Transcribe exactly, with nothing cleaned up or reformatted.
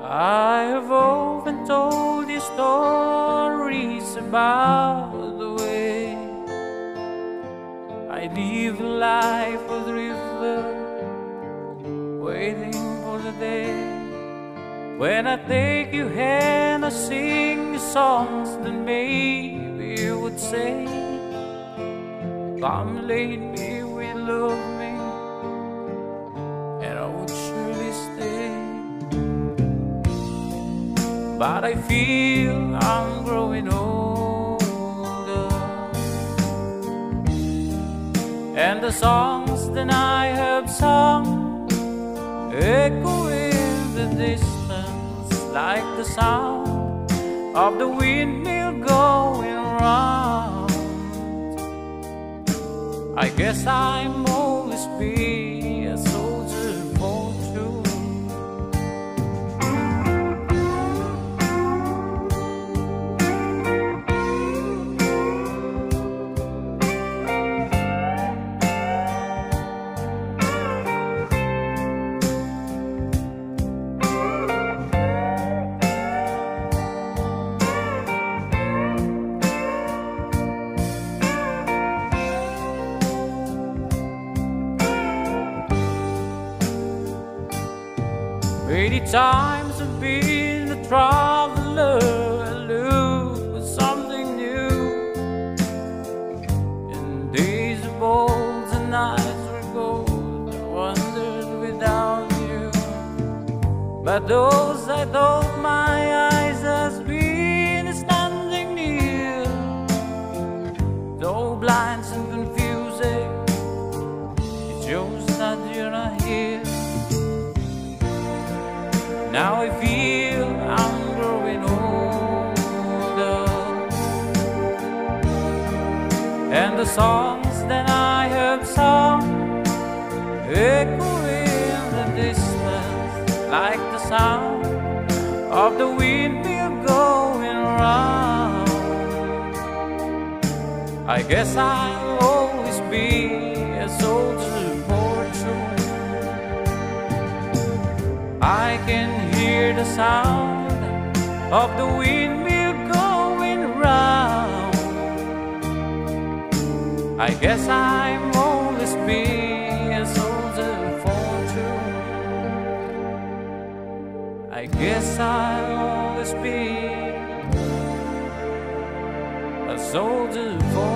I have often told you stories about the way I live a life of the river, waiting for the day when I take your hand and sing the songs that maybe you would say, come lately will love me, and I would surely stay. But I feel I'm growing older, and the songs that I have sung echo in the distance like the sound of the windmill going round. I guess I'm always be a soldier for true. Eighty times I've been a traveler, I look for something new. In days of old and nights were gold, I wandered without you. But those I thought my eyes has been standing near, though blind and confusing, it shows that you're not here. Now I feel I'm growing older, and the songs that I have sung echo in the distance like the sound of the windmill going round. I guess I'll always be a soldier for true. I can hear the sound of the windmill going round. I guess I'm always be a soldier for true. I guess I'll always be a soldier for